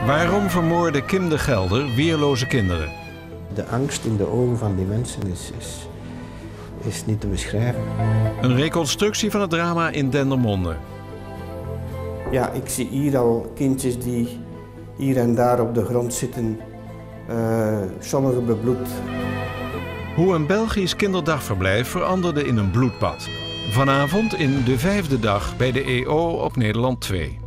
Waarom vermoordde Kim de Gelder weerloze kinderen? De angst in de ogen van die mensen is niet te beschrijven. Een reconstructie van het drama in Dendermonde. Ja, ik zie hier al kindjes die hier en daar op de grond zitten, sommigen bebloed. Hoe een Belgisch kinderdagverblijf veranderde in een bloedbad. Vanavond in De Vijfde Dag bij de EO op Nederland 2.